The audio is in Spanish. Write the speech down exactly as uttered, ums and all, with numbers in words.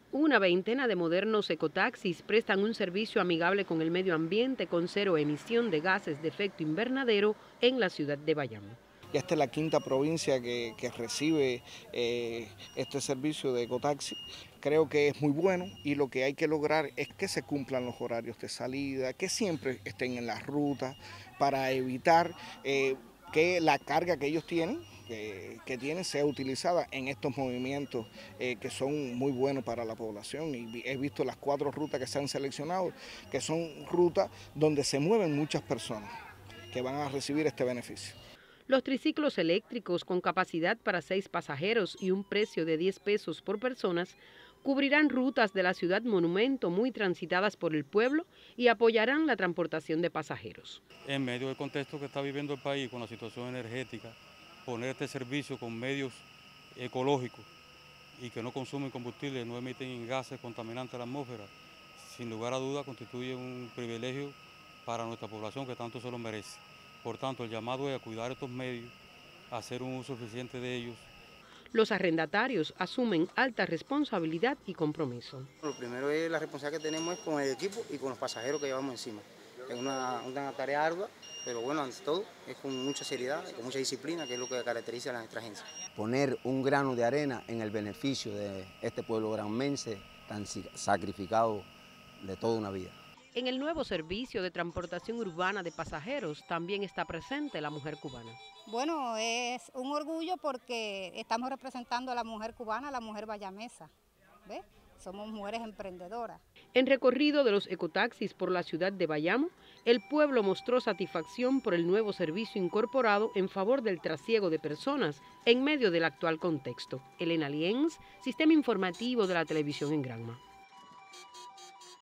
Una veintena de modernos ecotaxis prestan un servicio amigable con el medio ambiente con cero emisión de gases de efecto invernadero en la ciudad de Bayamo. Y esta es la quinta provincia que, que recibe eh, este servicio de ecotaxi. Creo que es muy bueno y lo que hay que lograr es que se cumplan los horarios de salida, que siempre estén en las rutas para evitar eh, que la carga que ellos tienen, que, que tienen, sea utilizada en estos movimientos eh, que son muy buenos para la población. Y he visto las cuatro rutas que se han seleccionado, que son rutas donde se mueven muchas personas que van a recibir este beneficio. Los triciclos eléctricos con capacidad para seis pasajeros y un precio de diez pesos por personas cubrirán rutas de la ciudad monumento muy transitadas por el pueblo y apoyarán la transportación de pasajeros. En medio del contexto que está viviendo el país con la situación energética, poner este servicio con medios ecológicos y que no consumen combustible, no emiten gases contaminantes a la atmósfera, sin lugar a duda constituye un privilegio para nuestra población que tanto se lo merece. Por tanto, el llamado es a cuidar estos medios, a hacer un uso eficiente de ellos. Los arrendatarios asumen alta responsabilidad y compromiso. Lo primero es la responsabilidad que tenemos es con el equipo y con los pasajeros que llevamos encima. Es una, una tarea ardua, pero bueno, ante todo es con mucha seriedad, con mucha disciplina, que es lo que caracteriza a nuestra agencia. Poner un grano de arena en el beneficio de este pueblo granmense tan sacrificado de toda una vida. En el nuevo servicio de transportación urbana de pasajeros también está presente la mujer cubana. Bueno, es un orgullo porque estamos representando a la mujer cubana, a la mujer bayamesa. ¿Ves? Somos mujeres emprendedoras. En recorrido de los ecotaxis por la ciudad de Bayamo, el pueblo mostró satisfacción por el nuevo servicio incorporado en favor del trasiego de personas en medio del actual contexto. Elena Lienz, Sistema Informativo de la Televisión en Granma.